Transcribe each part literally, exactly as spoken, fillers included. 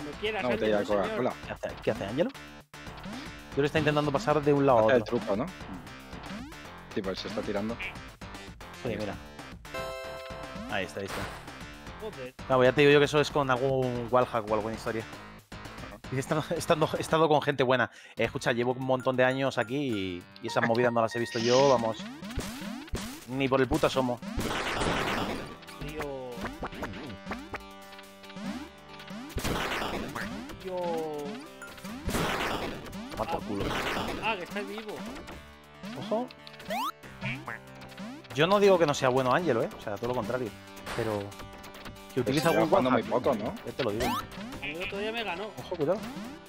Cuando quieras, Una botella de Ángelo, Coca-Cola. ¿Qué hace, ¿Qué hace Ángelo? Yo le está intentando pasar de un lado a Hace el otro. truco, ¿no? Sí, pues se está tirando. Sí, mira. Ahí está, ahí está. Joder. Claro, ya te digo yo que eso es con algún wallhack o alguna historia. Y estando, estando, he estado con gente buena. Eh, escucha, llevo un montón de años aquí y, y esas movidas no las he visto yo, vamos. Ni por el puto asomo. Tío. Yo. Toma por culo. Ah, que está vivo. Ojo. Yo no digo que no sea bueno Ángelo, ¿eh? O sea, todo lo contrario. Pero que utiliza Pues algún jugando muy wallhack, poco, ¿no? ya te lo digo. El otro día me ganó. Ojo, cuidado.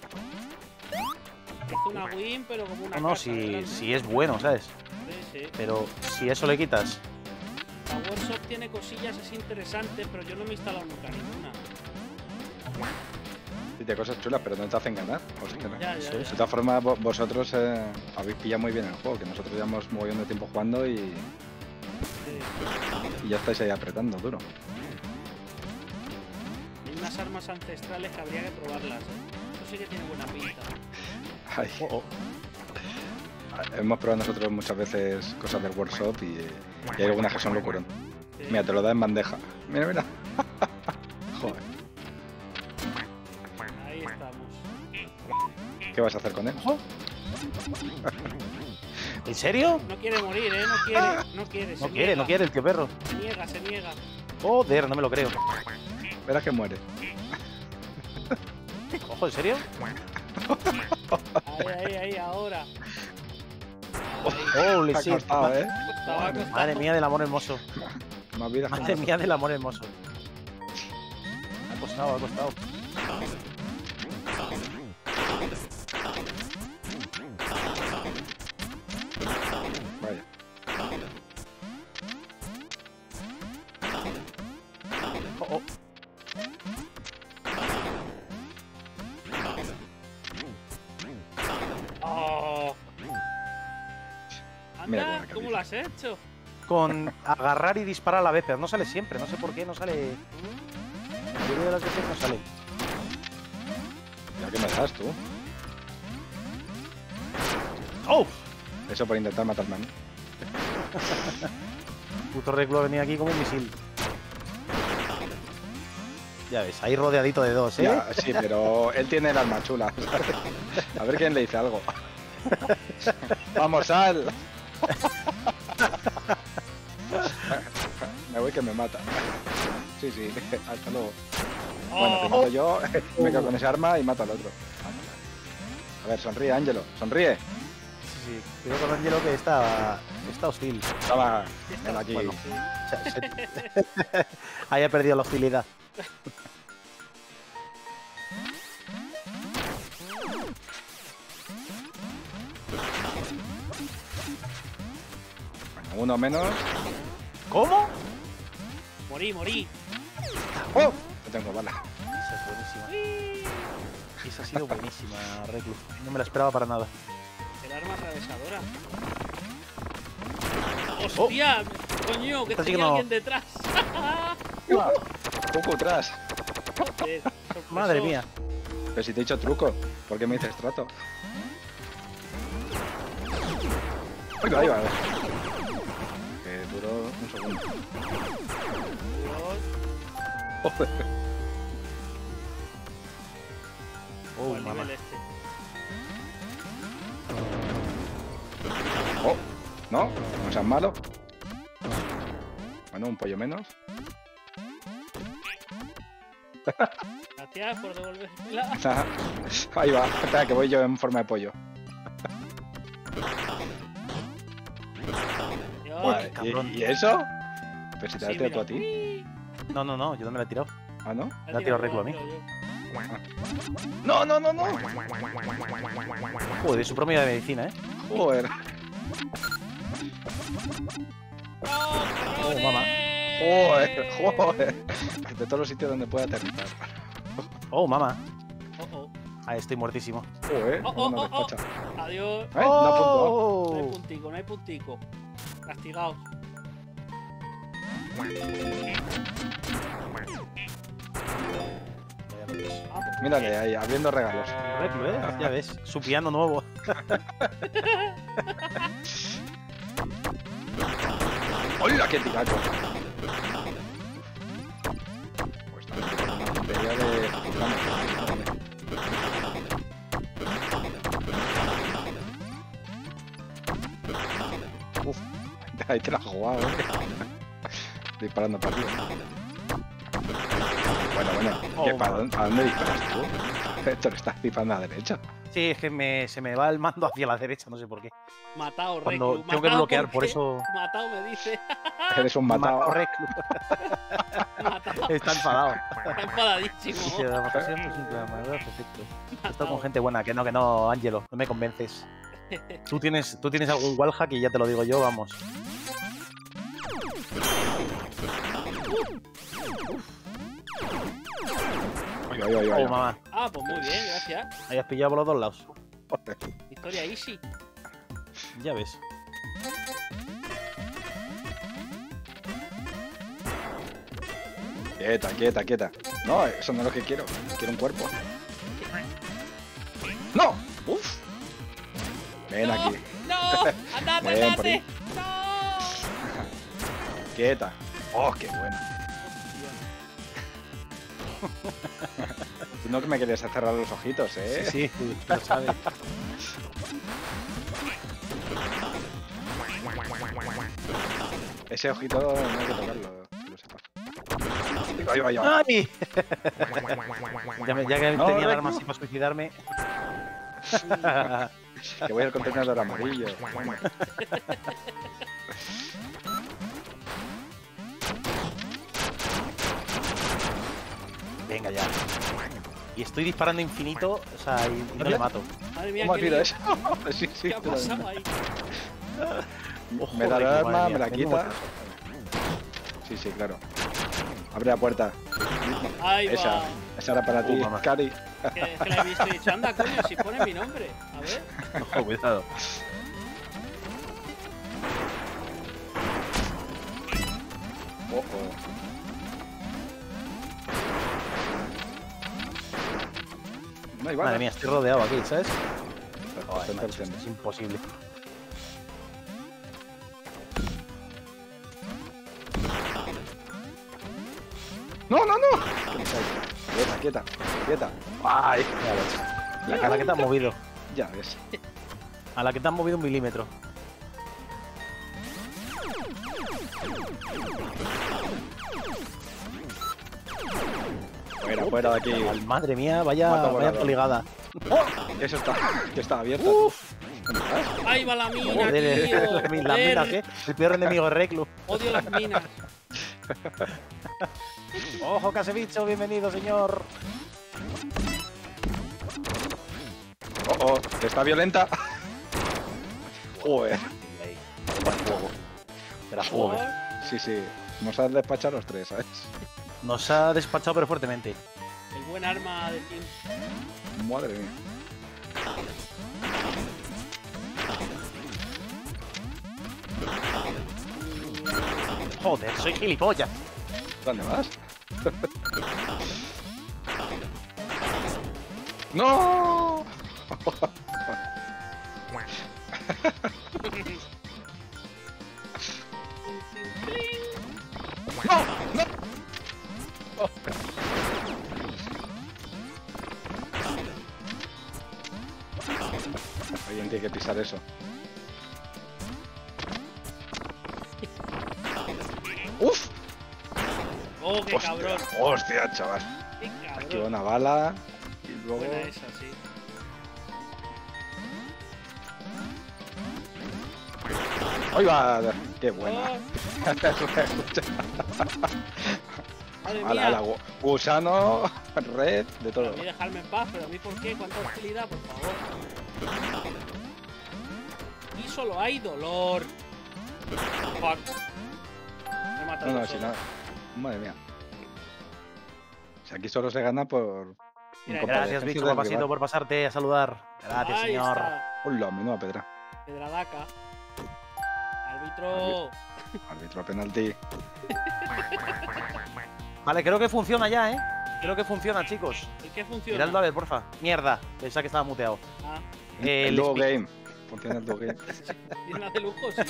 Hizo una win, pero como una No, no, casa si, grande. si es bueno, ¿sabes? Sí, sí. Pero si eso le quitas. La Workshop tiene cosillas así interesantes, pero yo no me he instalado nunca ninguna. Dice cosas chulas, pero no te hacen ganar. O sea que no. Ya, ya, Eso ya. es. De todas formas, vo- vosotros eh, habéis pillado muy bien el juego, que nosotros llevamos un montón de tiempo jugando y, Sí. y ya estáis ahí apretando duro. Hay unas armas ancestrales que habría que probarlas, ¿eh? Eso sí que tiene buena pinta. Ay, Oh, oh. hemos probado nosotros muchas veces cosas del workshop y, y hay algunas que son locurón. Sí. Mira, te lo da en bandeja. Mira, mira. Joder, Ahí estamos. ¿qué vas a hacer con él? ¿En serio? No quiere morir, ¿eh? No quiere, no quiere. se No quiere, niega. no quiere el tío perro. Se niega, se niega. Joder, no me lo creo. Verás que muere. Ojo, ¿en serio? Ahí, ahí, ahí, ahora. Holy Te ha shit. costado, Ma- ¿eh? Estaba acostado. Madre mía del amor hermoso. Más vida. Madre mía del amor hermoso. Ha costado, ha costado. Vaya. Oh, oh. Oh. Mira Anda, cómo la ¿cómo lo has hecho? Con agarrar y disparar a la vez, pero no sale siempre. No sé por qué no sale. La mayoría de las veces no sale. Ya que me das tú. ¡Oh! Eso por intentar matarme a mí. Puto reclo venía aquí como un misil. Ya ves, ahí rodeadito de dos, ¿eh? Ya, sí, pero él tiene el arma chula. ¿Sabes? A ver quién le dice algo. Vamos, sal. Me voy que me mata. Sí, sí, hasta luego. Bueno, te mato yo, me quedo con ese arma y mato al otro. A ver, sonríe, Ángelo, sonríe. Sí, sí. Cuidado con Ángelo que está, está hostil. Estaba ven aquí. Bueno. O sea, se- Ahí ha perdido la hostilidad. Bueno, uno menos. ¿Cómo? Morí, morí. ¡Oh! No tengo bala. Esa es buenísima. Esa ha sido buenísima, Reclus. No me la esperaba para nada. El arma atravesadora. ¡Hostia! ¡Coño! Que Esta sí tenía que no- alguien detrás. Poco atrás. Joder, sorpresos. Madre mía. Pero si te he dicho truco, ¿por qué me dices trato? Ahí va, ahí va. Que duró un segundo. Dios. Joder. Oh, al mamá. nivel este. Oh, ¿no? No seas malo. Bueno, un pollo menos. Gracias por devolvérmela. Ahí va. Espera, que voy yo en forma de pollo. Dios. Vale, cabrón. ¿Y, y eso? Pero si te Sí, la tiro tú mira. a ti. No, no, no, yo no me la he tirado. Ah, ¿no? Me ha tirado Reclo a mí. No, no, no, no. Joder, su promedio de medicina, ¿eh? Joder. Oh, mamá. Joder, joder. De todos los sitios donde pueda aterrizar. Oh, mamá. Oh, oh. Ahí estoy muertísimo. Joder, Oh, oh, una oh, oh. despacha. Adiós. ¿Eh? No ha puntuado. No hay Oh. puntico, no hay puntico. Castigados. Vaya Ah, pues Mírale ahí, abriendo regalos. Reclu, ¿eh? Ya ves, su piano nuevo. ¡Hola, qué tiraco! Pues también, batería de... Uf, ahí te la has jugado, ¿eh? Disparando para arriba. Bueno, bueno, ¿qué, Oh, para, man. dónde, ¿para dónde disparas tú? Esto le estás disparando a la derecha. Sí, es que me, se me va el mando hacia la derecha, no sé por qué. Matao, Cuando Reclu. tengo que Matao, bloquear, ¿por por qué? eso. Matao me dice. Eres un matado. Matao Reclu. Matao. Está enfadado. Está enfadadísimo. Dice, la votación es simple, me da perfecto. Estoy con Matao. gente buena, que no, que no, Ángelo, no me convences. Tú tienes, tú tienes algún wallhack y ya te lo digo yo, vamos. Ay, ay, ay, ay. Oh, mamá. Ah, pues muy bien, gracias. Ahí has pillado por los dos lados. Victoria easy. Ya ves. Quieta, quieta, quieta. No, eso no es lo que quiero. Quiero un cuerpo. ¡No! ¡Uf! Ven no, aquí. ¡No! ¡Andate, Ven por andate! ahí. ¡No! Quieta. ¡Oh, qué bueno! Tú no que me querías cerrar los ojitos, ¿eh? Sí, sí, lo sabes. Ese ojito no hay que tocarlo, que lo sepas. ¡Ay, ay, ay! ¡Ay! Ya, me- ya que No, tenía Reclu. armas así para suicidarme. Que voy al contenedor amarillo. Venga ya. Y estoy disparando infinito, o sea, y, y no le mato. Madre mía, ¿Cómo has qué sido lío. eso? Sí, sí. ¿Qué ha tú también. pasado ahí? Ojo, Me da el Reclu, arma, madre me la mía, quita. menudo. Sí, sí, claro. Abre la puerta. Ahí va. Esa, esa era para Uh, ti, mamá. Cari. Que, que le he visto y dicho, anda, coño, si pone mi nombre. A ver. Ojo, cuidado. Oh, oh. No hay balas. Madre mía, estoy rodeado aquí, ¿sabes? Está- Ay, está macho, entorpeciendo. es imposible. No, no, no. Quieta, quieta, quieta. Ay, Ya ves. A la que te has movido. ya ves. A la que te has movido un milímetro. Fuera, fuera de aquí. Chaval, madre mía, vaya, Mata vaya volador. poligada. Eso está, que está abierto. Uf, Ahí va la mina, joder, tío. las minas, Joder, ¿eh? El peor enemigo es Reclu. Odio las minas. Ojo, Casebicho, bienvenido, señor. Oh, oh, que está violenta. Joder. Era fuego. Era fuego. Sí, sí. Nos has despachado los tres, ¿sabes? Nos ha despachado pero fuertemente. El buen arma de Tim. Madre mía. Joder, soy gilipollas. ¿Dónde vas? ¡No! ¡No! ¡No! Alguien tiene que pisar eso. ¡Uf! Oh, qué Hostia, cabrón. hostia, chaval. Qué Aquí cabrón. una bala y luego... Buena esa, sí. ¡Ay, va! ¡Qué buena! Oh, madre Ala, mía. ala, gu- gusano, red, de A todo. mí dejarme en paz, pero a mí ¿por qué? ¿Cuánta hostilidad, por favor? Y solo hay dolor. Fuck. Me he matado No, no, solo. si no... Madre mía. Si aquí solo se gana por... Mira, Gracias, incompetencia bicho, del papacito, rival. por pasarte a saludar. Gracias, Ahí señor. está. Hola, menuda pedra. Pedradaca. Árbitro. Árbitro penalti. Vale, creo que funciona ya, ¿eh? Creo que funciona, chicos. ¿El qué funciona? Miradlo a ver, porfa. Mierda, pensaba que estaba muteado. Ah, Eh, el duo speak- game. Funciona el duo game. ¿tiene una de lujo? Sí.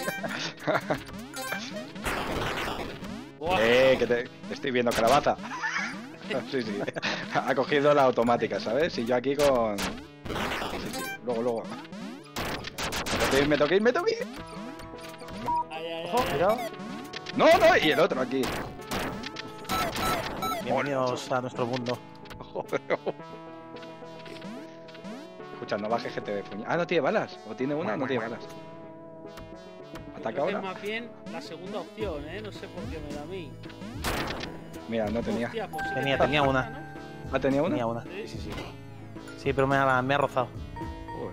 Buah, Eh, que te, te estoy viendo, calabaza. Sí, sí. Ha cogido la automática, ¿sabes? Y yo aquí con. Sí, sí. Luego, luego. Me toqué, me toqué, me toqué. ay, ay, Ojo, ay. cuidado. No, no, y el otro aquí. Bienvenidos a nuestro mundo. Joder. Escucha, no bajes que te puña. Ah, no tiene balas. O tiene una o no tiene balas. Ataca Creo que es ahora. más bien la segunda opción, ¿eh? No sé por qué me da a mí. Mira, no tenía. Hostia, pues sí que Tenía- te tenía da, una. ¿no? ¿Ah, tenía una? Tenía una. Sí, sí, sí. Sí, pero me ha, me ha rozado. Joder.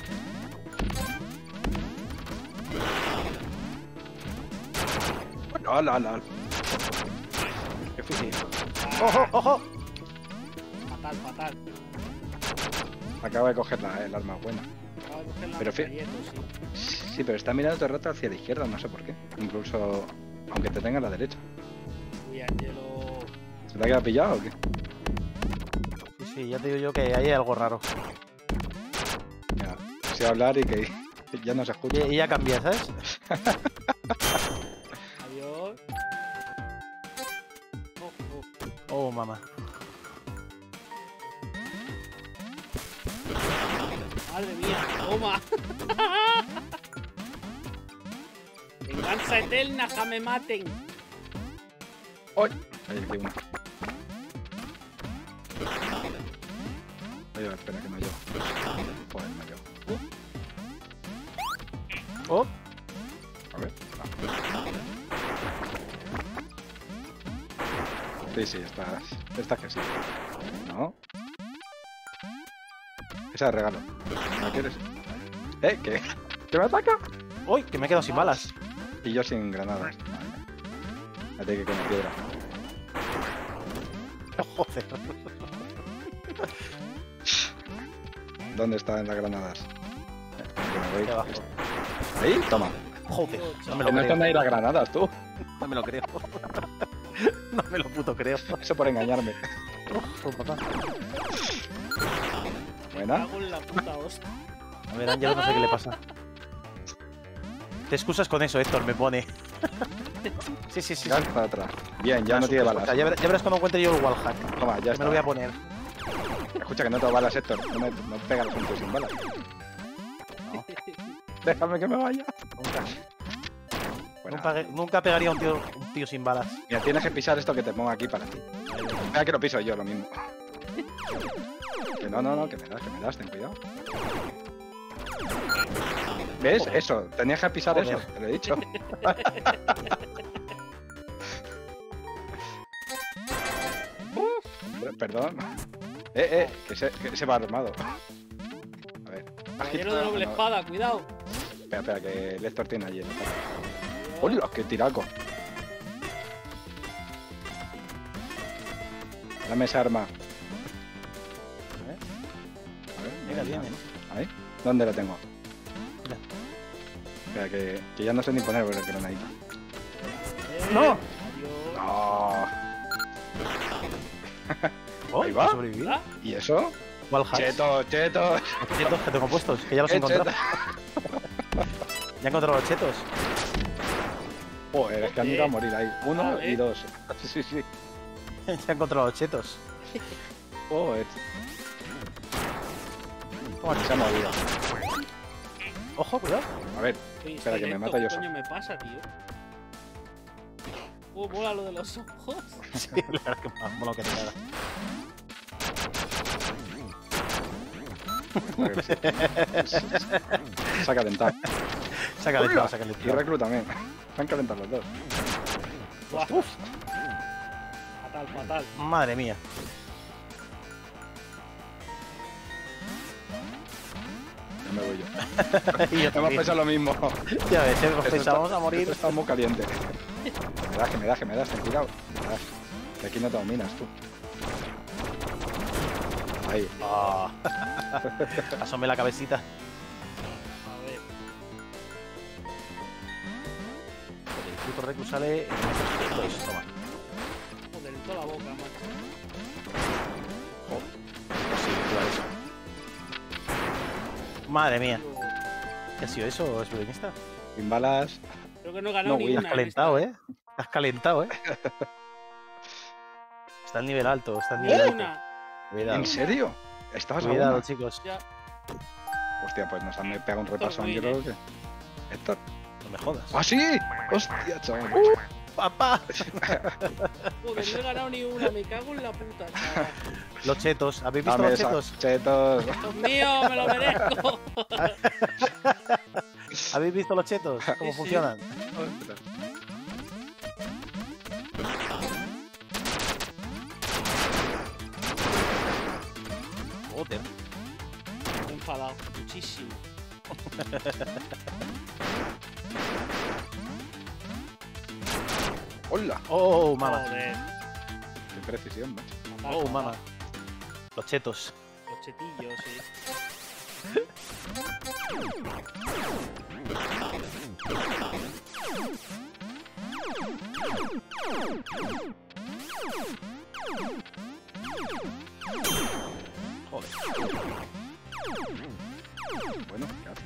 No, no, no. Qué fácil. ¡Ojo, ojo! Fatal, fatal. Acaba de coger la, el arma buena. Acaba de coger la Pero fi- metralleta, sí. Sí, pero está mirando todo el rato hacia la izquierda, no sé por qué. Incluso aunque te tenga a la derecha. Uy, Angelo. ¿Se te ha quedado pillado o qué? Sí, sí, ya te digo yo que ahí hay algo raro. Mira, sé hablar y que ya no se escucha. Y, y ya cambia, ¿sabes? Adiós. Oh, oh. Oh, mamá. Madre mía, toma. Venganza eterna, ja me maten. ¡Ay! Ahí hay una. Ay, espera que no llevo. Joder, no llevo. Oh, A ver. No. Sí, sí, estas. Estas que sí. ¿No? Esa de regalo. ¿La quieres? ¿Eh? ¿Qué? ¿Que me ataca? uy, que me he quedado sin balas. Y yo sin granadas. Fíjate que como piedra. Joder. ¿Dónde están las granadas? Que me voy. Aquí abajo. Ahí, toma. Joder, no me Que lo no están creo. ahí las granadas, tú. No me lo creo. No me lo puto creo. Eso por engañarme. Oh, papá. Me Buena. cago en la puta hostia. A ver, Ángel, no sé qué le pasa. Te excusas con eso, Héctor, me pone. Sí, sí, sí. sí. Ya para atrás. Bien, ya no tiene balas. Ya verás, ya verás cuando encuentre yo el wallhack. Toma, ya Me está. lo voy a poner. Escucha que no tengo balas, Héctor. No me no pega la gente sin balas. No. Déjame que me vaya. Nunca, Buena. nunca, nunca pegaría a un tío, un tío sin balas. Mira, tienes que pisar esto que te pongo aquí para ti. Mira que lo piso yo, lo mismo. Que no, no, no, que me das, que me das, ten cuidado. ¿Ves? Joder. Eso, tenías que pisar Joder. eso, te lo he dicho. Perdón. Eh, eh, que se, que se va armado. A ver. Caballero de doble No, espada, cuidado. Espera, espera, que el Héctor tiene allí. ¡Hola, qué tiraco! Dame esa arma. A ver, Mira, mira, viene. ¿Ahí? ¿Dónde la tengo? Mira. Espera, que, que ya no sé ni poner el granadita. Eh, ¡No! Adiós. ¡No! Oh, Ahí va. he sobrevivido. ¿Ah? ¿Y eso? Wallhack. ¡Chetos, chetos! Los chetos que tengo puestos, que ya los he ¡Qué encontrado. chetos! Ya he encontrado los chetos. Joder, es que han ido a morir ahí. Uno Vale. y dos. Sí, sí. Ya he encontrado los chetos. Joder. Toma, Se ha movido. Ojo, cuidado. A ver, Oye, Espera, estoy que me lento, mato yo ¿qué solo. coño me pasa, tío? Oh, mola lo de los ojos. Sí, la verdad es que más mola que te caga. joder, sí. Se ha calentado. Se ha calentado, ¡Hola! se ha Y calentado. Reclu también. Se han calentado los dos. Buah. Uf, Fatal, fatal. madre mía. Ya me voy yo. Y yo Hemos también. pensado lo mismo. Ya ves, hemos Esto pensado, está- vamos a morir. Esto está muy caliente. Me das, que me das, que me das, ten cuidado. Me das. Que aquí no te dominas tú. Ahí. Ah. Asome la cabecita. A ver. El puto Recu sale en estos chetos. Toma. Joder, en toda la boca, macho. Madre mía. ¿Qué ha sido eso, es violinista? Sin balas. Creo que no he ganado No, ni Will, Has una. calentado, esta. ¿eh? Has calentado, ¿eh? Está al nivel alto, está al Ni nivel alto. una. Cuidado, ¿En serio? ¿Estabas a cuidado, una? chicos. Ya. Hostia, pues nos han pegado un repaso, Will, yo creo que... Héctor. No me jodas. ¡Ah, sí! ¡Hostia, chaval! ¡Papá! Joder, no he ganado ni una. Me cago en la puta, chaval. Los chetos. ¿Habéis visto Dame los esa- chetos? Chetos. Dios mío, me lo merezco. ¿Habéis visto los chetos? ¿Cómo Sí, sí. funcionan? Joder. Me he enfadado muchísimo. ¡Hola! Oh, mamá. Joder. ¡Qué precisión, macho! Fatal, Oh, fatal. mamá. Los chetos. Los chetillos, sí. Joder. Bueno, ¿qué hace?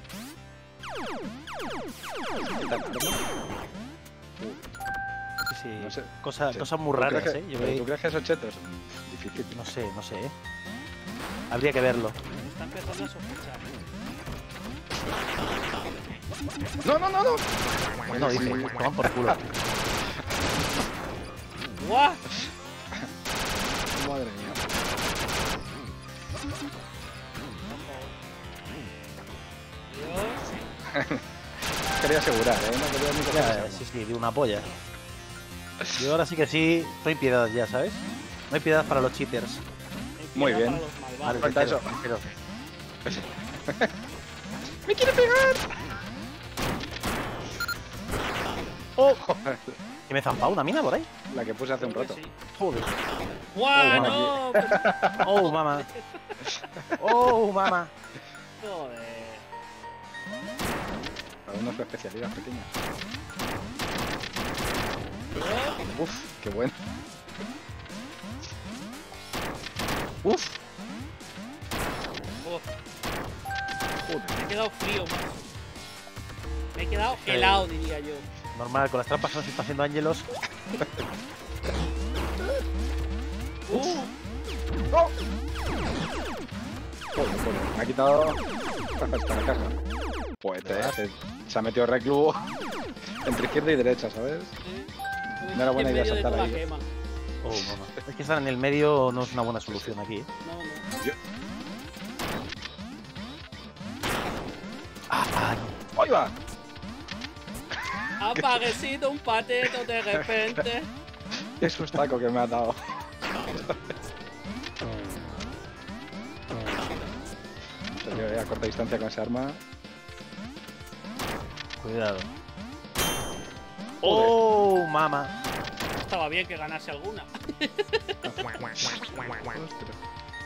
¿Qué tal, arma? Sí, sí. No sé. Cosa- Sí. Cosas muy ¿Tú raras, crees ¿eh? que- Yo pero veo- ¿Tú crees que esos chetos? Mm, Difícil. No sé, no sé, ¿eh? Habría que verlo. Me está empezando a sospechar. ¡No, no, no, no! No, dice, toman por culo. ¡Guau! Madre mía. Dios. Quería asegurar, ¿eh? No quería ni que Ya, fuera sí, sí, de una polla. Yo ahora sí que sí, no hay piedad ya, ¿sabes? No hay piedad para los cheaters. Muy Empieza bien. para los malvados. Vale, falta pero- eso. pero- ¡Me quiere pegar! ¡Oh! ¿Que me he zampado una mina por ahí? La que puse hace un Creo que rato. sí. Joder. ¡Guau! Oh, ¡No! Pero- ¡Oh, mamá! ¡Oh, mamá! Joder. Cada uno su especialidad pequeña. Dios. Uf, qué bueno. Uf, Oh, joder. me he quedado frío, macho. Me he quedado Sí. helado, diría yo. Normal, con las trampas que nos está haciendo Ángelos. ¡Uh! ¡No! Joder, joder. Me ha quitado hasta la caja. Pues te- te- se ha metido reclubo entre izquierda y derecha, ¿sabes? Sí. No era buena En idea medio de saltar toda ahí. quema. Oh, mamá. Es que estar en el medio no es una buena solución aquí, ¿eh? No, no. Ah, ay. ¡Ahí va! Ha aparecido un pateto de repente. ¡Qué sustaco que me ha dado! En serio, eh, a corta distancia con esa arma. Cuidado. ¡Oh, mamá! Estaba bien que ganase alguna. Ostras.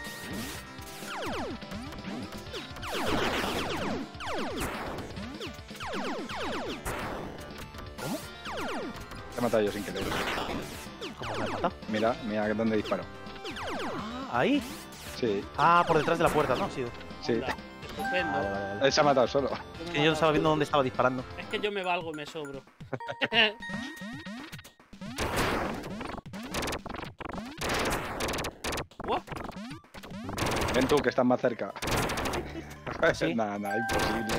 Te he matado yo sin querer. ¿Cómo me ha matado? Mira, mira dónde disparo. ¿Ahí? Sí, Ah, por detrás de la puerta, ¿no? Ha sido. sí. Anda, estupendo. Vale, vale, vale. Él se ha matado solo. Yo me Que he yo no matado estaba viendo solo. dónde estaba disparando. Es que yo me valgo y me sobro. Guau. Ven tú, que estás más cerca. ¿Sí? Nada, nada, imposible.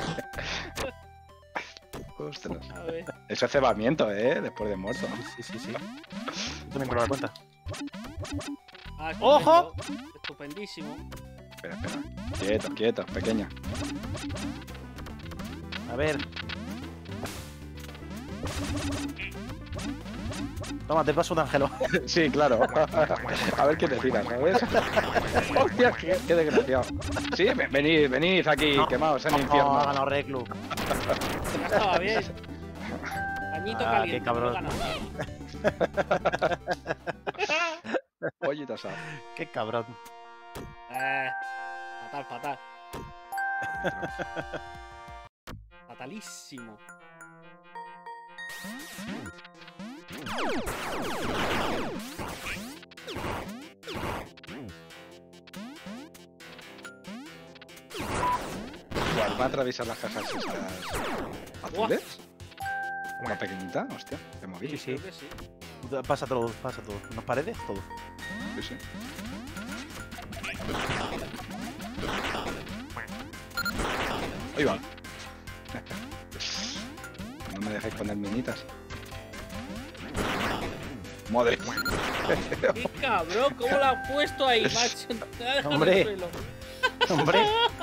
Ostras. A ver. Eso es cebamiento, ¿eh? Después de muerto. Sí, sí, sí. Yo también me lo doy cuenta. Ah, ¡Ojo! estupendo. Estupendísimo. Espera, espera. Quieto, quieto, pequeña. A ver. Toma, te paso un ángelo. Sí, claro. A ver qué te tiras, ¿sabes? Hostia, qué, qué desgraciado. Sí, ven- venid, venid aquí, No. quemaos en el No, infierno. ha ganado Reclu. Ya estaba bien. Pañito Ah, caliente. qué cabrón. no gana. Pollito asado. Qué cabrón. Eh, fatal, fatal. Fatalísimo. ¿Va a atravesar las cajas esas azules? Una pequeñita, hostia, te moví. Sí, sí. Creo que sí. Pasa todo, pasa todo. ¿Nos paredes? Todo. Sí, sí. Ahí va. No me dejáis poner minitas. Madre. ¡Qué cabrón! ¿Cómo la has puesto ahí, macho? Te ha dejado Hombre. en el suelo. ¡Hombre!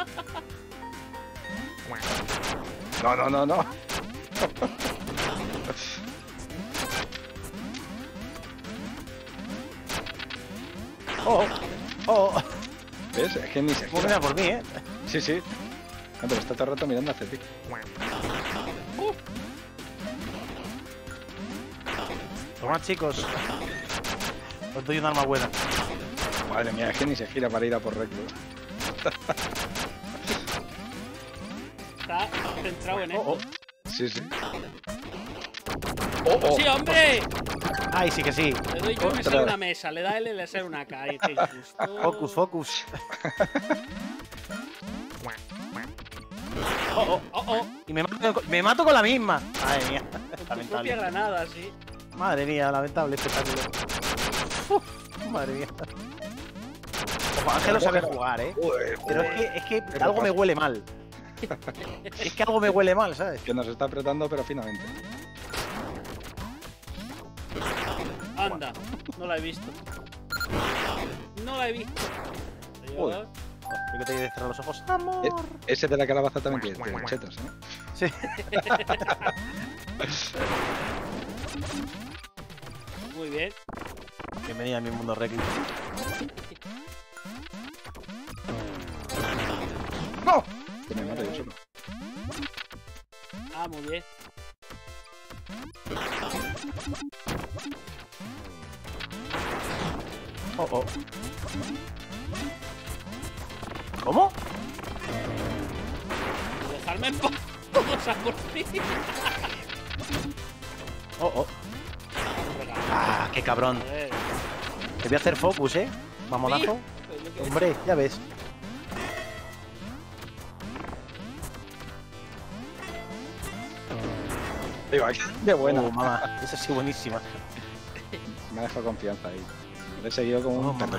No, no, no, no. ¡Oh! ¡Oh! ¿Ves? Es que ni se ¿Cómo gira. mira por mí, eh? Sí, sí. No, pero está todo el rato mirando hacia ti. Toma, chicos. Os doy un arma buena. Madre mía, es que ni se gira para ir a por reclu. Está centrado en Oh, esto. oh. Sí, sí. ¡Oh, oh! ¡Sí, hombre! ¡Ay, sí que sí! Le doy yo y me Otra. sale una mesa. Le da él y le sale una cara. Y te injusto. Focus, focus. Oh, oh. ¡Oh, oh! Y me mato, con- me mato con la misma. Madre mía. Con tu Lamentable. propia granada, sí. Madre mía, lamentable espectáculo. Uf, madre mía. Ojo, Ángel lo sabe jugar, eh. Joder, Pero es joder. que, es que ¿Qué algo me pasa? huele mal. Es que algo me huele mal, ¿sabes? Que nos está apretando, pero finamente. Anda. No la he visto. No la he visto. Uy. Yo que te voy a cerrar los ojos. Amor. Ese de la calabaza también tiene tiene chetos, ¿eh? Sí. Muy bien. Bienvenida a mi mundo reclu. ¡No! Que me mato yo solo. Ah, muy bien. Oh, oh. ¿Cómo? Dejarme en paz. Vamos a por ti. Oh, oh. Ah, qué cabrón. A ver. Te voy a hacer focus, ¿eh? Mamonazo. Pues yo que- Hombre, ya ves. Ahí va, qué buena. Oh, mamá. Esa sí buenísima. Me ha dejado confianza ahí. Le he seguido como Oh, un mamá. perro.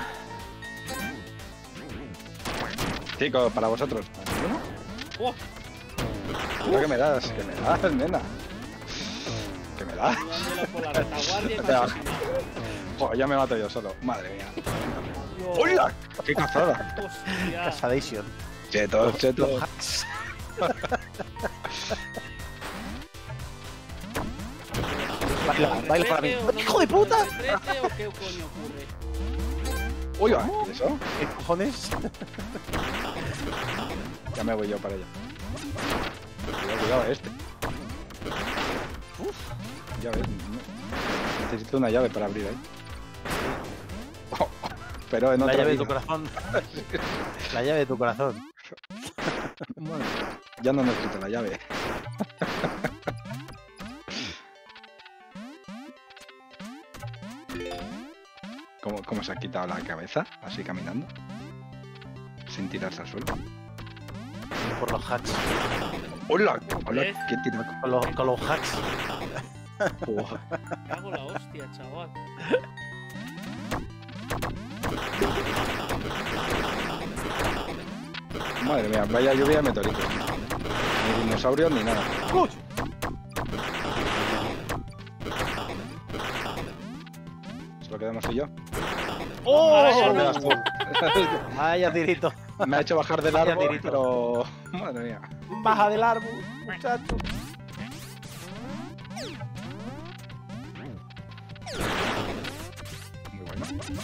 Chicos, para vosotros. ¿Alguno? ¡Oh! Creo que me das, que me das, nena. Que me das. Llevándolo por la retaguardia y me Venga. ha asesinado. Joder, ya me mato yo solo. Madre mía. Dios. ¡Hola! ¡Qué cazada! Hostia. Casadation. Chetos, chetos. Los hacks. Baila, baila para mí. ¿Trece o no ¡Hijo de me- puta! ¿trece o qué coño ocurre? Uy, va, ¿y eso? ¿Qué cojones? Ya me voy yo para allá. Cuidado, cuidado, este. Uf, llave. no. Necesito una llave para abrir ahí. Oh, pero en La otra llave de tu vida. corazón. La llave de tu corazón. Bueno, ya no necesito la llave. ¿Cómo, ¿Cómo se ha quitado la cabeza? Así caminando. Sin tirarse al suelo. Por los hacks. ¡Hola! ¿Eh? ¡Hola! ¿Quién tira? Con los, con los hacks. Buah. Me hago la hostia, chaval. Madre mía, vaya lluvia de meteoritos. Ni dinosaurios ni nada. ¡Uy! Solo quedamos tú y yo. ¡Oh! Ahora Me, das tú. Vaya tirito. Me ha hecho bajar del Vaya árbol, tirito. pero... Madre mía. Baja del árbol, muchacho. Muy bueno.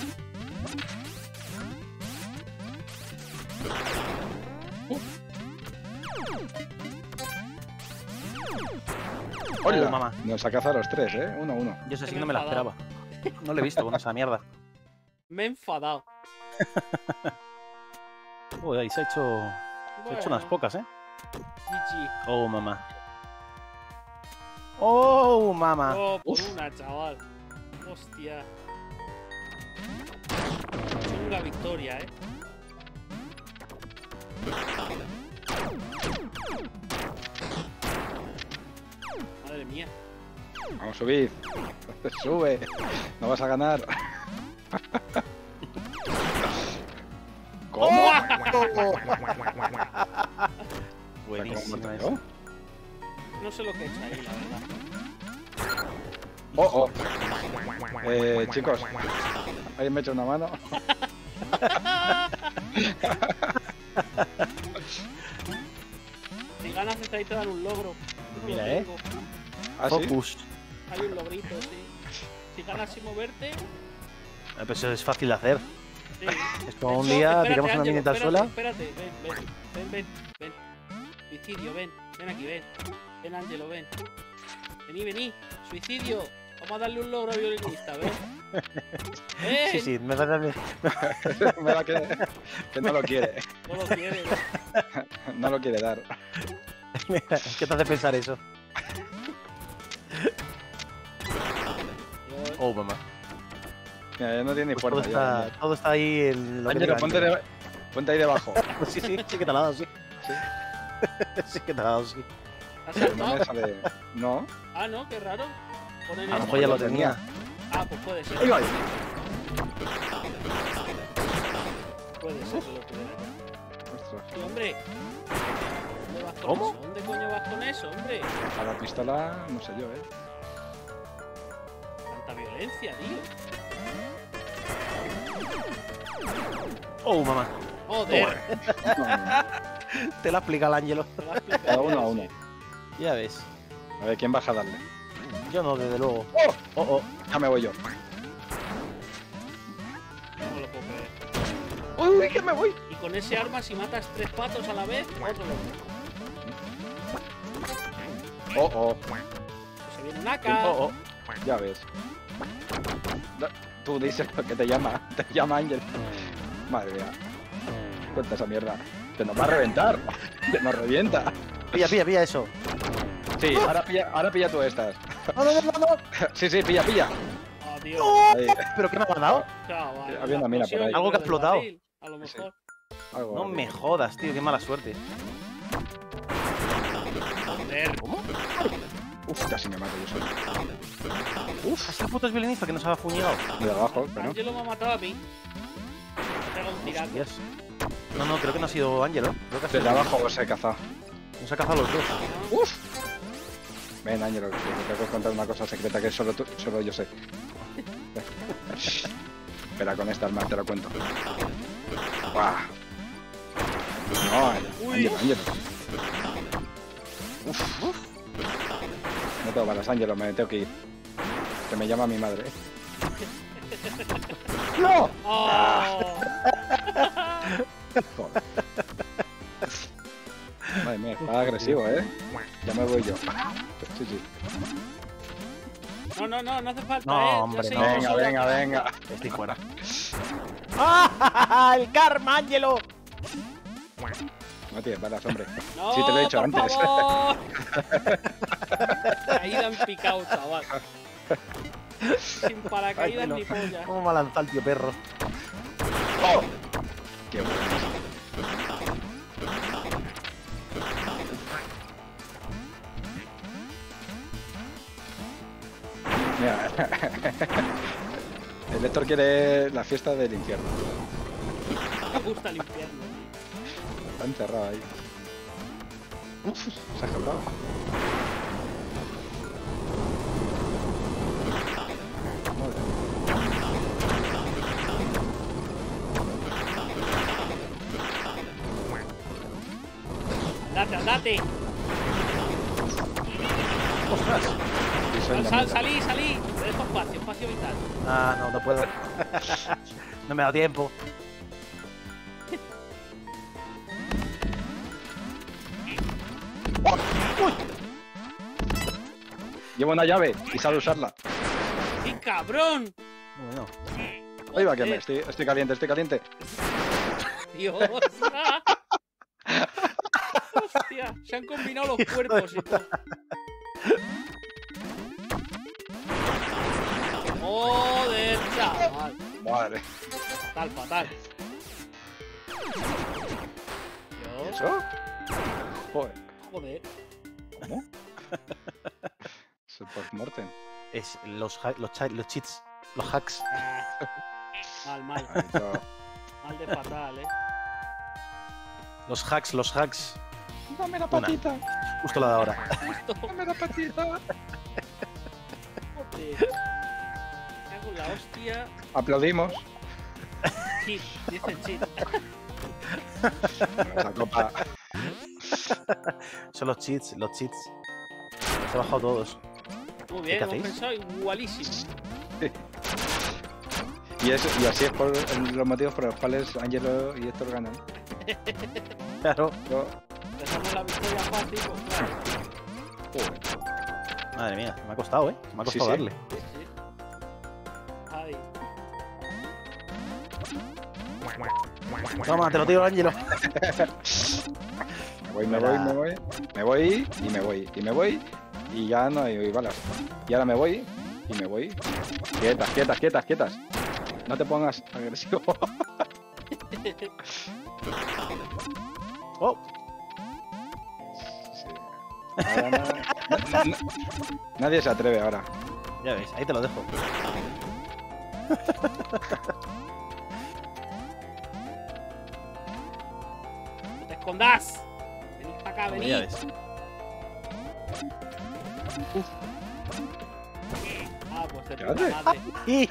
¡Hola! Oh, mamá. Nos ha cazado a los tres, ¿eh? Uno a uno. Yo sé Que si me no he me la enfadado. esperaba. No lo he visto con esa mierda. Me he enfadado. Uy, ahí se ha hecho, se ha hecho unas Bueno, pocas, ¿eh? G G. Oh, mamá. Oh, mamá. Oh, por Uf. una, chaval. Hostia. Chunga victoria, eh. Vamos, subid. Sube. No vas a ganar. ¿Cómo? Buenísima ¿Cómo? esa. No sé lo que he hecho ahí, la verdad. Oh, oh. Eh, chicos, ¿alguien me echa una mano? Si ganas, ahí te dan un logro. Yo Mira, lo eh. tengo. ¿Ah, sí? Focus. Hay un logrito, sí. Si ganas sin moverte, Eh, Pero eso es fácil de hacer. sí. Esto De un hecho, día espérate, tiramos una Ángelo, minita al espérate, suelo. Espérate, ven, ven, ven, ven, ven. Suicidio, ven, ven aquí, ven. Ven, Ángelo, ven. Vení, vení. Suicidio. Vamos a darle un logro a violinista, ven. Ven. Sí, sí, me da me- Me da que, que no lo quiere. No lo quiere, ven. No lo quiere dar. ¿Qué te hace pensar eso? Yo- Oh, mamá. Mira, ya no tiene ni Pues todo, fuerza. ya. está, todo está ahí en lo que Ángelo, diga ponte, Ángelo. de- ponte ahí debajo. Sí, sí, sí que te la ha dado, sí. Sí que te la ha dado, sí. ¿Has No saltado? me sale. No. Ah, no, qué raro. Ponen A lo esto. mejor ya lo lo tenía. Ah, pues puede ser. Ahí va. Puede ser que lo tuviera ya. Ostras. Sí, hombre. ¿Dónde vas con ¿Cómo? eso? ¿Dónde coño vas con eso, hombre? A la pistola, no sé yo, eh. Tanta violencia, tío. Oh, mamá. Joder. Te la explica el Ángelo. Te lo has explicado Cada uno a bien, uno. sí. Ya ves. A ver, ¿quién baja a darle? Yo no, desde luego. ¡Oh! Oh, oh. Ya me voy yo. No me lo puedo creer. ¡Uy, que me voy! Y con ese arma, si matas tres patos a la vez, otro logro. ¡Oh, oh! Se viene un A K. Oh, oh. Ya ves. Da- Tú dices lo que te llama. Te llama Ángel. Madre mía. Cuenta esa mierda. Que nos va a reventar. Que nos revienta. Pilla, pilla, pilla eso. Sí, ahora pilla, ahora pilla tú estas. No, no, no, no, no. Sí, sí, pilla, pilla. Adiós. Ahí. ¿Pero qué me ha dado? Chaval. Había una mina por ahí. Algo que ha explotado. A lo Sí. mejor. Algo No así. me jodas, tío, qué mala suerte. Joder. ¿Cómo? Uf, casi me mato yo solo. Uf, es el puto violinista que nos ha fuñigado. De abajo, pero no. Ángelo me ha matado a mí. Me pega un tiraco. Hostias. No, no, creo que no ha sido Ángelo. Creo que ha sido Desde abajo os he cazado. Nos ha cazado los dos. Uf. Ven, Ángelo, que te tengo que contar una cosa secreta que solo tú, solo yo sé. Espera, con esta arma te lo cuento. ¡Buah! No, Uy. Ángelo, Ángelo. Uf, uf. No tengo balas, Ángelo, me tengo que ir. Que me llama mi madre. ¡No! ¡Oh! Joder. Madre mía, está agresivo, ¿eh? Ya me voy yo. Sí, sí. No, no, no, no hace falta, No, eh. Ya hombre, se no. hizo Venga, sola. venga, venga. Estoy fuera. ¡Ah! ¡El karma, Ángelo! No tienes balas, hombre. No, Sí, te lo he dicho por antes. favor. Caída en picado, chaval. Sin paracaídas Ángelo, ni polla. ¿Cómo me ha lanzado el tío perro? ¡Oh! ¡Qué bueno! Mira, el Héctor quiere la fiesta del infierno. Me gusta el infierno, tío. Está encerrado ahí. Uf, se ha escapado. Date, andate. ¡Ostras! Y soy Sal, la sal, mitad. salí, salí. Te dejo espacio, espacio vital. Ah, no, no puedo. No me da tiempo. Llevo una llave y sabe usarla. ¡Qué cabrón! Bueno. Ahí va, que me Joder, estoy, estoy caliente, estoy caliente. Dios. Hostia, se han combinado los cuerpos y todo. Joder, chaval. Madre. Fatal, fatal. ¿Y Dios, eso? Joder. joder. ¿Cómo? Es el post-mortem. Es los, ha- los, cha- los cheats, los hacks. Ah, mal, mal. Eso. Mal de fatal, eh. Los hacks, los hacks. Dame la Una. patita. Justo la de ahora. Justo. Dame la patita. Joder. Me cago en la hostia. Aplaudimos. Cheat, dicen cheat. Esa copa. Son los cheats, los cheats. Los he bajado todos. Muy ¿Qué bien, hemos hacéis? pensado igualísimo. Y, eso, y así es por los motivos por los cuales Angelo y Héctor ganan. Claro. Yo, Dejamos la victoria fácil, pues claro. joder. Madre mía, me ha costado, ¿eh? Me ha Sí, costado sí. darle. Sí, sí. Ay, Toma, te lo tiro, Ángelo. Me voy, me voy, me voy. Me voy y me voy. Y me voy y ya no hay balas. Y ahora me voy y me voy. Quietas, quietas, quietas, quietas. No te pongas agresivo. Oh, Sí. Ahora no- na- na- Nadie se atreve ahora. ya ves, ahí te lo dejo. ¡no te escondas! Venid para acá, Hombre, ya venid. ves. Ah, pues de ¿Qué puta haces? madre.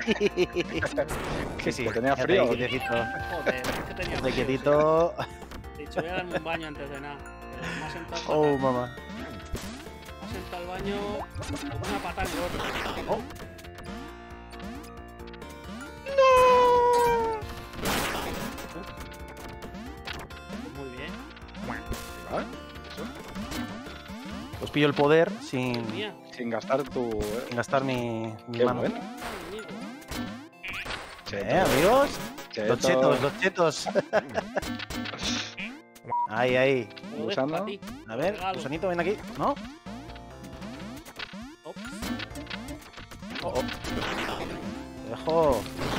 Sí, sí. Que tenía quédate frío. ahí quietecito. Joder, es que tenía Quédate frío, quietito. sí. He dicho, voy a darme un baño antes de nada. Pero me ha sentado Oh, fatal. mamá. Me ha sentado al baño con una patada en el orto. Oh. Pues muy bien. ¿Vale? Pues pillo el poder Madre sin, mía. Sin gastar tu. sin gastar mi, mi Qué mano. bueno. Madre mía. ¿Eh, amigos? Cheto. Los chetos, los chetos. Ahí, ahí. Te lo dejo Gusano. pa' ti. A ver, Regalo. gusanito, ven aquí. ¿No? Ops. Oh, oh. Te dejo.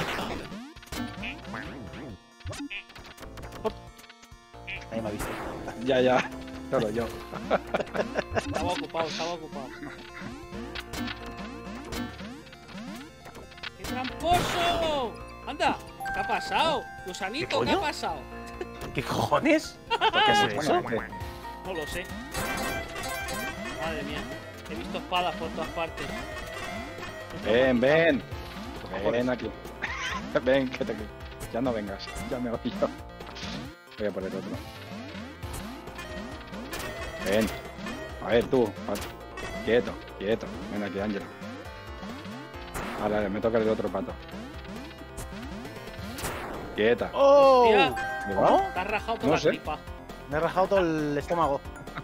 Ahí me ha visto. Ya, ya. Solo yo. Estaba ocupado, estaba ocupado. ¡Qué tramposo! ¡Anda! ¿Qué ha pasado? Gusanito, ¿qué, coño? ha pasado? ¿Qué cojones? ¿Por qué haces eso? Bueno, No lo sé. Madre mía. He visto espadas por todas partes. ven, ven. Ven aquí. Ven, que te. Ya no vengas. Ya me voy yo. Voy a poner otro. Ven. A ver, tú. pato. Quieto, quieto. Ven aquí, Ángelo. Ahora me toca el otro pato. Quieta. ¡Oh! Hostia. ¿Me va? Te has rajado toda No la sé. tripa. Me he rajado todo el estómago.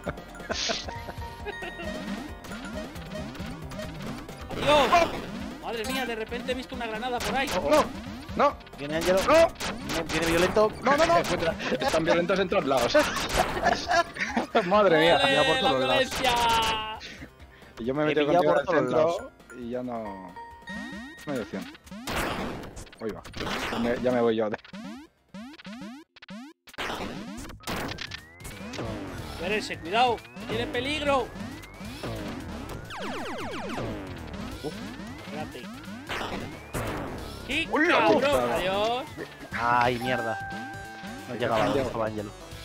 ¡Adiós! Madre mía, de repente he visto una granada por ahí. No, no, Viene Ángelo. no. Viene violento. No, no, no. Están violentos en todos lados. Madre mía. ¡Ole, ya por la todos lados. violencia! Y yo me he He metido pillado contigo por al todos centro y ya no. No hay opción. Uy, va. Ya me, ya me voy yo. Espérense, cuidado. Tiene peligro. Espérate. ¡Qué ¡Hola, cabrón! puta! Adiós. Ay, mierda. No llegaba donde estaba Ángelo.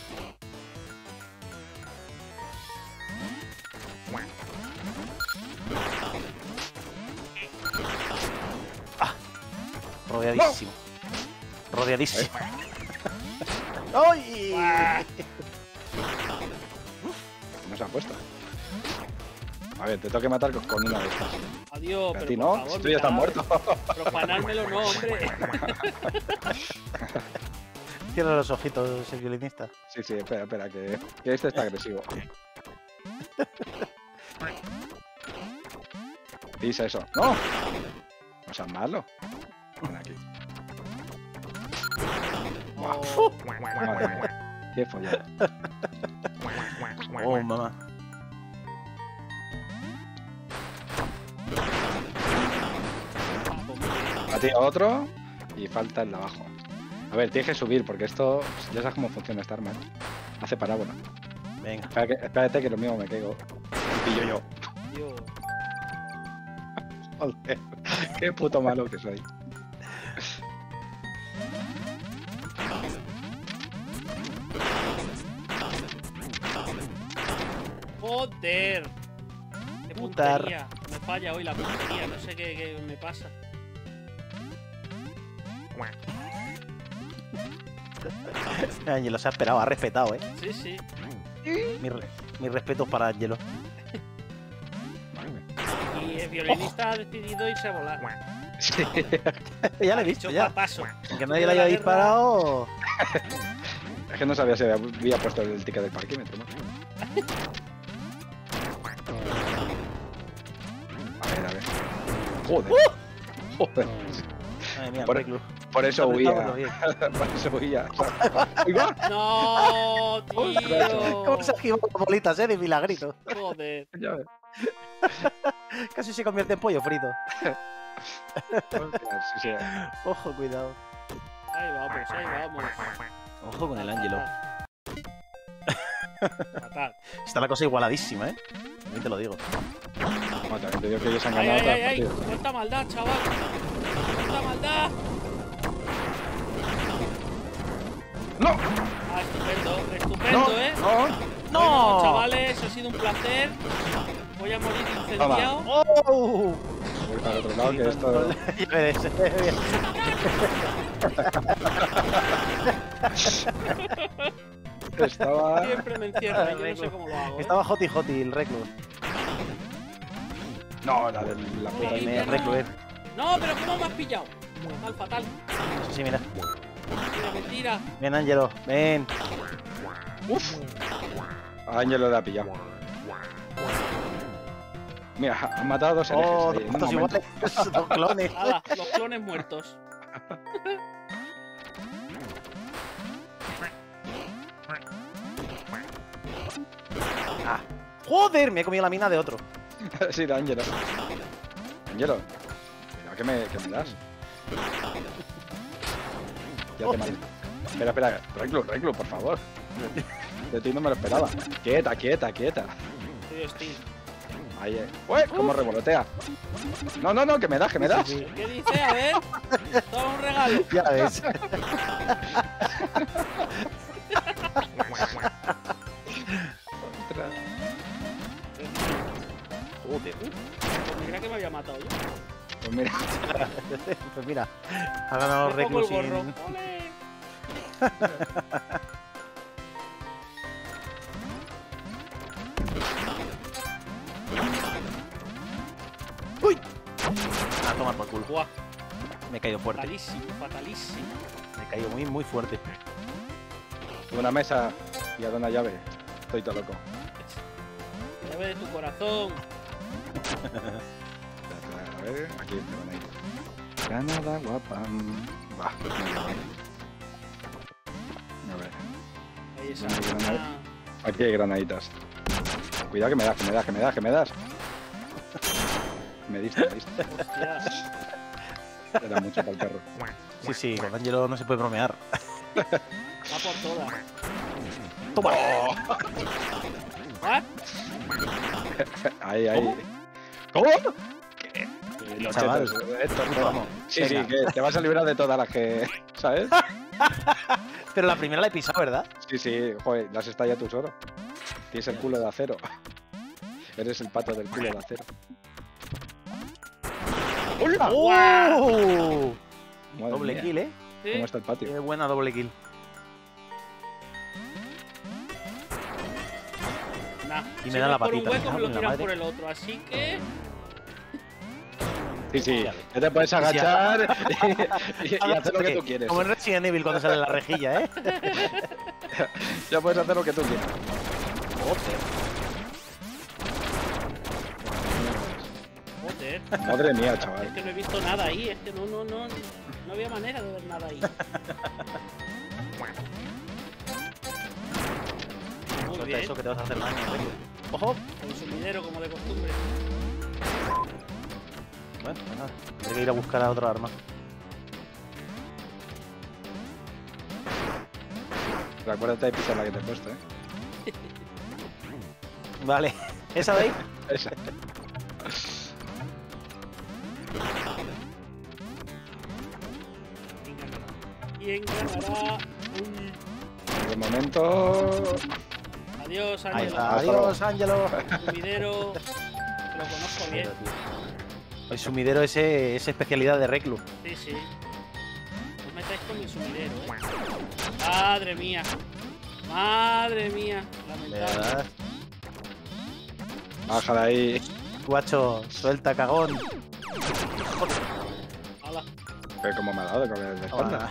Ah, rodeadísimo. Rodeadísimo. ¡Ay! Buah. No se ha puesto. A ver, te tengo que matar con- con una de estas. Adiós, A pero ti por no, favor, si tú mi ya estás cadáver. muerto. Profanármelo no, hombre. Cierra los ojitos, el violinista. Sí, sí, espera, espera, que, que este está agresivo. Pisa eso. ¡No! No seas malo. Ven aquí. Oh, Madre mía. Qué follado. Oh, mamá. A ti otro y falta el de abajo. A ver, tienes que subir porque esto ya sabes cómo funciona esta arma. ¿Eh? Hace parábola. Venga. Espera que- espérate que lo mío me caigo. Y pillo yo. Dios. Joder, qué puto malo que soy. Joder. Qué Putar. puntería. Me falla hoy la puntería, no sé qué, qué me pasa. Ángelo se ha esperado, ha respetado, ¿eh? Sí, sí. Mis re- mis respetos para Ángelo. Y el violinista ha decidido irse a volar. Sí. Ya lo Ha he visto, dicho ya. paso. Que nadie le haya disparado. Es que no sabía si había puesto el ticket del parquímetro, ¿no? A ver, a ver. Joder. Joder. Madre mía, Por- Reclus. Por eso Apretado, huía. pero bien. Por eso huía. ¡Ahí va! No, tío. ¿Cómo se ha esquivado las bolitas, eh? De milagrito. Joder. Ya ves. Casi se convierte en pollo frito. Ostras, sí, sí. Ojo, cuidado. Ahí vamos, ahí vamos. Ojo con el Ángelo. Fatal. Está la cosa igualadísima, ¿eh? También te lo digo. No, también te digo que ellos han Ay, ganado ay, todas ay, las ay. partidas. Cuánta maldad, chaval. Cuánta maldad. ¡No! Ah, estupendo, estupendo, ¡No! ¿eh? ¡No! Bueno, ¡No! chavales, ha sido un placer. Voy a morir incendiado. ¡Oh! Voy para otro lado, que esto... Ya veréis. Estaba... Siempre me encierra, yo no sé cómo lo hago. ¿eh? Estaba Hoti Hoti el Reclus. No, la de la puta Ay, mía. Me Reclus. No, pero ¿cómo me has pillado? Fatal, fatal. Sí, sí, mira. Mentira, mentira. Ven, Ángelo. Ven. Uf. A Ángelo le ha pillado. Mira, han matado a dos herejes Oh, ahí en un estos momento. iguales. Dos clones. Hala, los clones muertos. Ah. Joder, me he comido la mina de otro. Sí, de Ángelo. Ángelo. ¿A qué me, qué me das? Ya te maté. Espera, espera. Reclus, Reclus, por favor. De ti no me lo esperaba. Quieta, quieta, quieta. Soy hostil. Ahí, eh. ¡Uy! ¿Cómo revolotea? No, no, no, que me das, que me das. Sí, sí. ¿Qué dice? A ver. Toma un regalo. Ya ves. Ostras. Joder. Pues mira que me había matado yo. Pues mira, Pues mira, ha ganado Me pongo el Reclus gorro. sin... ¡Ole! ¡Uy! A tomar por culo. Buah, Me he caído fuerte. fatalísimo, fatalísimo. Me he caído muy, muy fuerte. una mesa y a una llave. Estoy todo loco. La llave de tu corazón. A ver, aquí te van a ir. Granada guapa. Va, no me voy. A ver, Ahí esa. Una granada. Ah, aquí hay granaditas. Cuidado que me das, que me das, que me das, que me das. Me diste, me diste. hostia. Era mucho para el perro. Sí, sí, con Ángelo no se puede bromear. Va por todas. ¡Toma! ¿Ah? Ahí, ahí. ¿Cómo? ¿Qué? Los Chaval. chetos, esto, no. Vamos, Sí, sí, venga. que te vas a librar de todas las que. ¿Sabes? Pero la primera la he pisado, ¿verdad? Sí, sí, joder, las estalla tú solo. Tienes el culo de acero. Eres el pato del culo de acero. ¡Hola! ¡Oh! Madre Doble mía, kill, ¿eh? ¿Sí? ¿Cómo está el patio? Qué buena doble kill. Nah, Y me si dan vas la por un patita, hueco me me lo cago en la tiran madre. por el otro, así que... Sí, sí, ya te puedes agachar y, y- y hacer lo que tú quieres. Como en Resident Evil cuando sale la rejilla, ¿eh? Ya puedes hacer lo que tú quieras. Joder, Madre mía, es chaval. que no he visto nada ahí, es que no, no, no, no había manera de ver nada ahí. Muy Suelta bien, eso que te vas a hacer daño, Reclus. ¡Ojo! consumidero como de costumbre. Bueno, pues nada. Tendré que ir a buscar a otra arma. Pero acuérdate de pisar la que te he puesto, ¿eh? Vale. ¿Esa de ahí? Esa. ¿Quién ganará? Uy. De momento. Adiós, Ahí Ángelo. está. Adiós, Ángelo. Sumidero. Te lo conozco bien. El sumidero ese es especialidad de Reclu. Sí, sí. No os metáis con mi sumidero, eh. Madre mía. Madre mía. Lamentable. ¿Verdad? Baja de ahí. Guacho, suelta, cagón. Hala. Ve cómo me ha dado con el de espalda.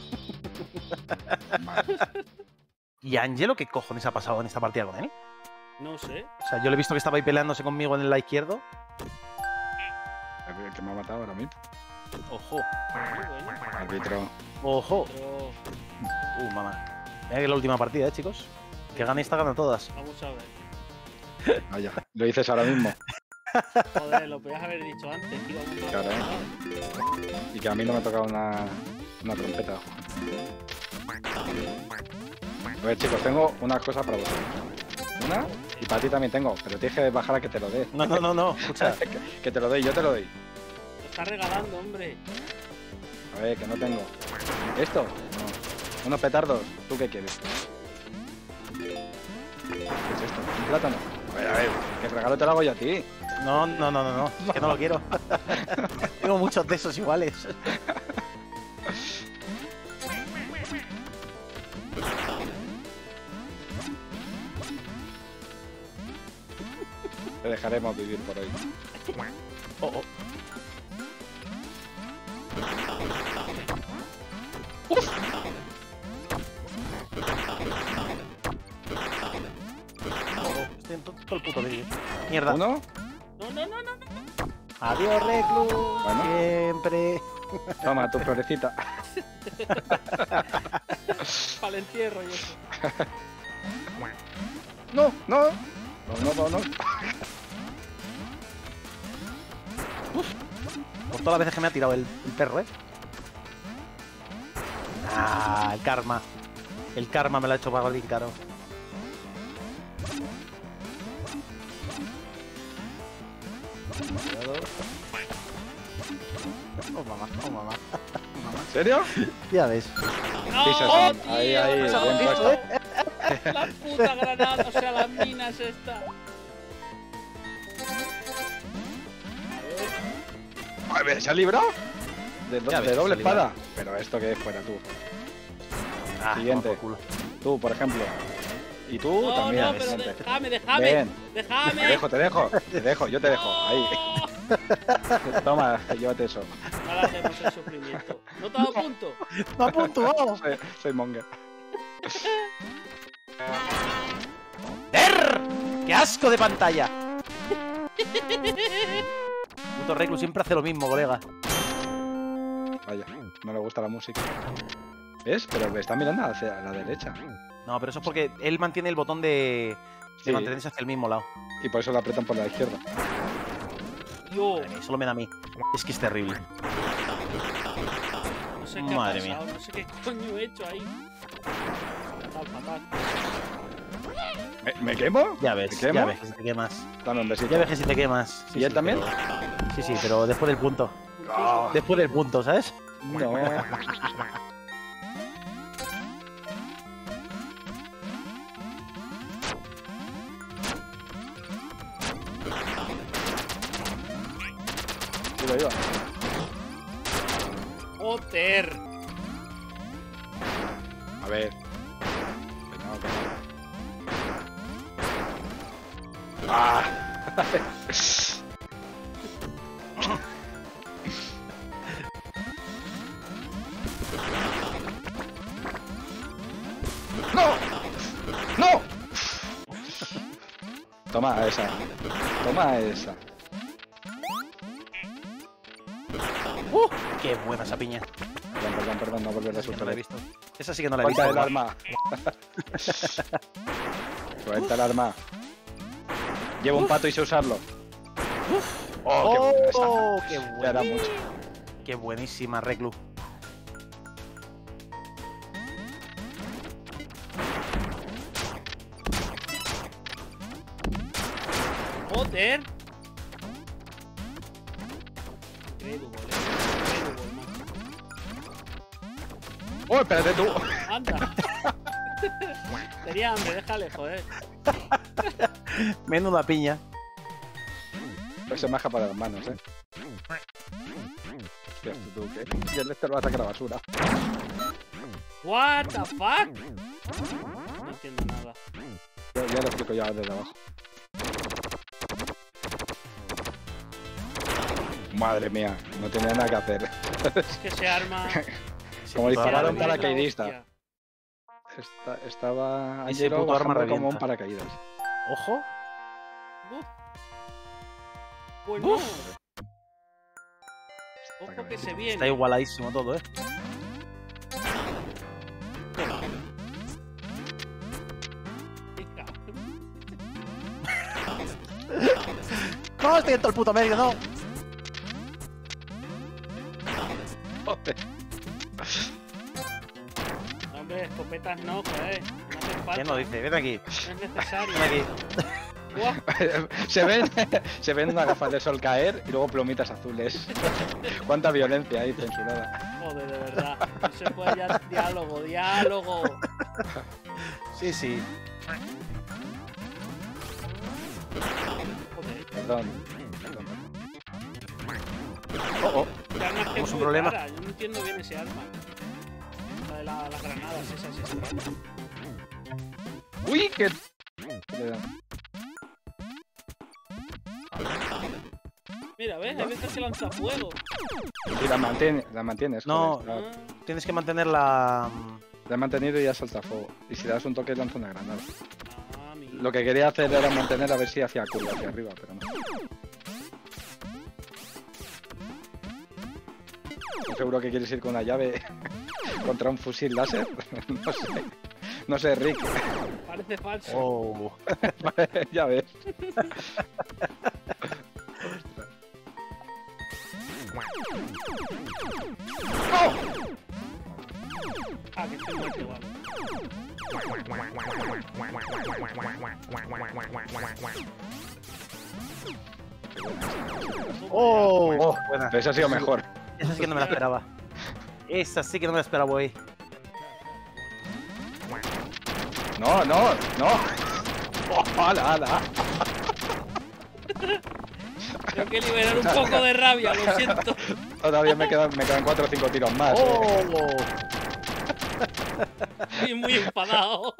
Vale. ¿Y Ángelo qué cojones ha pasado en esta partida con él? No sé. O sea, yo le he visto que estaba ahí peleándose conmigo en el lado izquierdo. El que me ha matado ahora mismo. Ojo, Muy bueno. Árbitro. ojo. Pero Uh, mamá. Mira que es la última partida, eh, chicos. Que gane esta, gana todas. vamos a ver. Vaya, lo dices ahora mismo. Joder, lo podías haber dicho antes, tío. Vamos a Claro, ver. ¿eh? Y que a mí no me ha tocado una, una trompeta. A ver, chicos, tengo una cosa para vosotros. Una, y para ti también tengo, pero tienes que bajar a que te lo dé. No, no, no, no. Escucha. que, que te lo doy, yo te lo doy. Lo estás regalando, hombre. A ver, que no tengo. ¿Esto? No. Unos petardos. ¿Tú qué quieres? ¿Qué es esto? ¿Un plátano? A ver, a ver, que el regalo te lo hago yo a ti. No, no, no, no, no. Es que no lo quiero. Tengo muchos de esos iguales. Te dejaremos vivir por hoy. Oh, oh. Estoy en to- todo el puto vídeo. Mierda. ¿Uno? No, no, no, no. Adiós, Reclu. Bueno. Siempre. Toma, tu florecita. Para el entierro y eso. No, no. No, no, no, no. Por todas las veces que me ha tirado el, el perro, ¿eh? Ah, el karma. El karma me lo ha hecho pagar bien caro. Cuidado. Oh, mamá, oh, mamá. ¿En serio? Ya ves. ¡No, Sí, se asoman. tío! Ahí, ahí, ¡No! bien puesto. La puta granada, o sea, las minas esta. A ver, ¿se ha librado? De, do- Ya de ves, doble se ha librado. espada. Pero esto que es fuera tú. Ah, Siguiente. toma por culo. Tú, por ejemplo. Y tú No, también. no, pero siguiente. déjame, déjame. Ven. Déjame. Te dejo, te dejo. Te dejo, yo te dejo. Ahí. No. Toma, llévate eso. Ahora hacemos el sufrimiento. ¿No te ha dado punto? ¡Me ha puntuado! Soy, soy monger. ¡Der! ¡Qué asco de pantalla! Puto Reclu siempre hace lo mismo, colega. Vaya, no le gusta la música. ¿Ves? Pero me está mirando hacia la derecha. No, pero eso es porque él mantiene el botón de, de Sí. mantenerse hacia el mismo lado. Y por eso lo aprietan por la izquierda. Yo. Madre mía, solo me da a mí. Es que es terrible. No sé qué Madre ha mía. pasado, no sé qué coño he hecho ahí. Fatal, fatal. ¿Me, me quemo? Ya ¿Me ves, quemo? ya ves que si te quemas. Dame un besito. Ya ves que si te quemas. Sí, ¿Y él sí, también? pero- Sí, sí, pero después del punto. Ah, Después del punto, ¿sabes? no. Iba, iba. Joder. A ver. Que no, que no. ¡Ah! ¡No! ¡No! Toma esa. Toma esa. ¡Uh! ¡Qué buena esa piña! Perdón, perdón, perdón, no volveré a Esa sí que no soltar. la he visto. Esa sí que no la he visto. Suelta el ¿verdad? arma. Suelta el arma. Llevo un pato y sé usarlo. Oh, qué buena esa. ¡Oh! ¡Qué Ya era buena! mucho. ¡Qué buenísima, Reclu! Joder. Incredible, eh. Incredible, macho. ¡Oh, espérate tú! Anda. Tenía hambre, déjale, joder. Menuda piña. Pues se maja para las manos, eh. Hostia, tú, tú, ¿qué? Y el Lester va a sacar la basura. What the fuck? No entiendo nada. Ya, ya lo explico ya desde abajo. Madre mía, no tenía nada que hacer. Es que ese arma... Como puto disparar a arma un es la paracaidista. hostia. Esta- estaba Ese Angelo puto arma bajando como un revienta. paracaídas. Ojo. Uf. Pues no. Ojo que se Está viene. igualadísimo todo, eh. Qué cabrón. No, estoy en todo el puto medio, no. Joder. No, hombre, escopetas no, joder. No hace falta. ¿Quién lo dice? Ven aquí. No es necesario. Ven aquí. Buah. se ven se ven unas gafas de sol caer y luego plomitas azules. Cuánta violencia hay censurada. Joder, de verdad. No se puede ya. Diálogo, diálogo. Sí, sí. Joder. Perdón. Perdón. Oh, oh. Qué arma es que Tenemos es un muy problema. rara. Yo no entiendo bien ese arma. La de la- las granadas esas extrañas. ¡Uy! ¡Qué! Le dan. Mira, ¿ves? Hay veces que lanza fuego. Y la, mantiene, la mantienes. No. joder, la, Ah, Tienes que mantener la. la he mantenido y ya salta fuego. Y si le das un toque lanza una granada. ah, amigo. Lo que quería hacer era mantener a ver si hacía curva hacia arriba, pero no. ¿Estás seguro que quieres ir con una llave contra un fusil láser? No sé. No sé, Rick. Parece falso. Oh. Ya ves. Ah, que estoy muerto, vale. Oh. Oh, Buena. Esa ha sido mejor. Esa sí que no me la esperaba. Esa sí que no me la esperaba, güey. No, no, no. Oh, ala, ala. Tengo que liberar un poco de rabia, lo siento. Todavía me quedan, me quedan cuatro o cinco tiros más. eh. Oh. Estoy muy enfadado.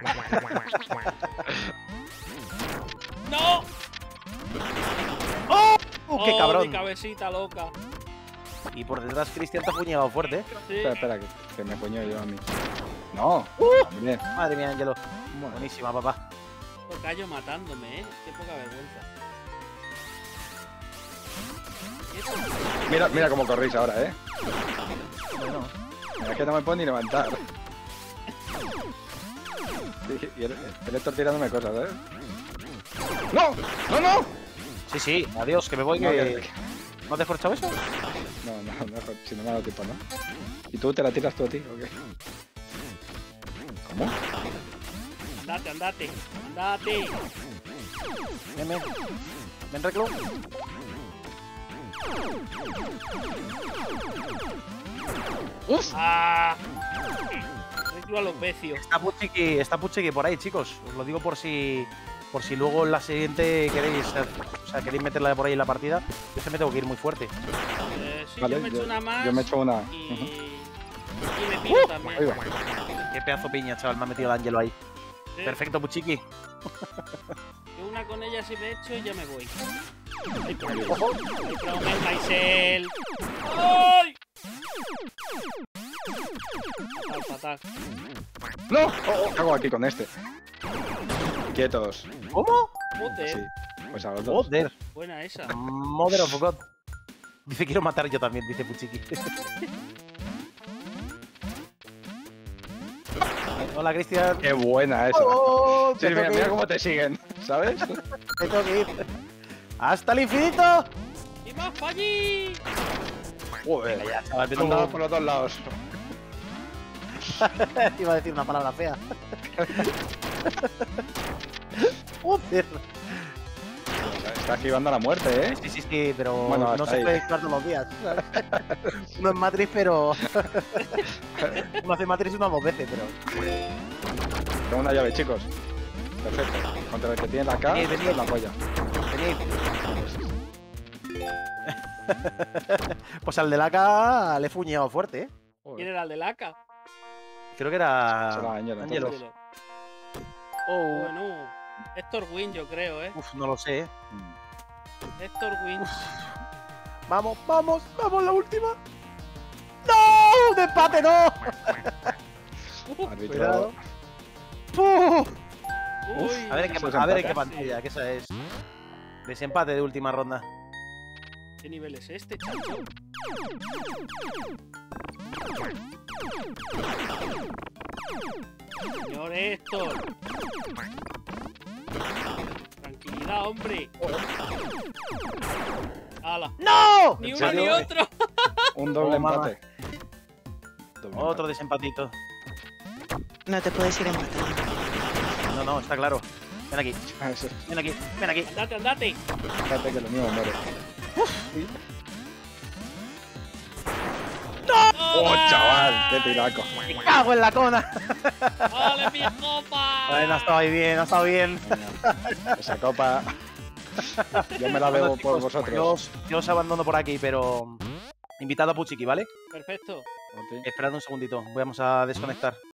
¡No! ¡Oh! ¡Qué Oh, cabrón! mi cabecita loca. Y por detrás Cristian te ha puñado fuerte, ¿eh? Sí. Espera, espera, que, que me puño yo a mí. No, hombre. Madre mía, Ángelo. Buenísima, papá. Tocayo matándome, ¿eh? Qué poca vergüenza. Mira, mira cómo corréis ahora, eh. Bueno, Mira, es que no me puedo ni levantar. Sí, y el, el Héctor tirándome cosas, ¿eh? ¡No! ¡No, no! sí, sí. Adiós, que me voy. No, Que... que- ¿No te has corchado eso? no, no, no, si no me ha dado tiempo, ¿no? ¿Y tú te la tiras tú a ti o qué? ¿Cómo? Andate, andate, andate. Ven, ven. Ven, Reclo. ¡Uf! Ah. Reclo a los vecios. Está Puchiqui, está Puchiqui por ahí, chicos. Os lo digo por si por si luego en la siguiente queréis, eh, o sea, queréis meterla por ahí en la partida. Yo se me tengo que ir muy fuerte. Eh, sí, Vale, yo me echo yo- una más. yo me echo una. Y, Ujú. y me piro también. Ahí va. Qué pedazo piña, chaval, me ha metido el Ángelo ahí. Sí, Perfecto, Puchiqui. yo una con ella si me echo y ya me voy. Ay, por Dios. Ay, promet myself. ¡Ay! Fatal, fatal. ¡No! ¿Qué hago aquí con este? Quietos. ¿Cómo? Joder, Sí. Pues a los dos. Joder. buena esa. Mother of God. Dice quiero matar yo también, dice Puchiqui. Hola, Cristian. ¡Qué buena esa! Oh, Sí, te mira, tengo que mira ir, cómo te siguen, ¿sabes? te tengo que ir. ¡Hasta el infinito! ¡Y más para allí! Joder. Ya, chaval, me Andaba tengo... por los dos lados. Iba a decir una palabra fea. Joder. Está esquivando la muerte, ¿eh? Sí, sí, sí, pero Bueno, no hasta se ahí. puede estar todos los días. Uno es Matrix, pero. Uno hace Matrix unas dos veces, pero. Tengo una llave, chicos. Perfecto. Contra el que tiene la K, Venid, venid. es la polla. Venid. Pues al de la K le he fuñado fuerte, ¿eh? ¿Quién Joder. era el del A K? Creo que era. Será Ángelo, Ángelo. entonces. Oh. Bueno, Héctor Win, yo creo, ¿eh? Uf, no lo sé, ¿eh? Mm. Héctor Win. Vamos, vamos, vamos, la última. ¡No! ¡Un empate, no! Árbitro. Cuidado. ¡Puf! Uy, A ver en qué, Eso es a ver en empate. qué pantalla, que esa es. Desempate de última ronda. ¿Qué nivel es este, chacho? Señor Héctor. Tranquilidad, hombre. ¡Hala! ¡No! Ni ¿En uno ni serio? otro. Un doble Oh, mamá. empate. Doble Otro desempatito. No te puedes ir empatando. No, no, está claro. Ven aquí, empate. Eso, ven aquí, ven aquí. Andate, andate. fíjate que lo mío muere. ¡Oh, chaval! ¡Qué tiraco! ¡Me cago en la cona! ¡Vale, mi copa! Bueno, ha estado bien, ha estado bien. Esa copa. Yo me la bebo Bueno, por chicos, vosotros. Yo os, yo os abandono por aquí, pero. Invitado a Puchiki, ¿vale? Perfecto. Ok. Esperad un segundito, vamos a desconectar.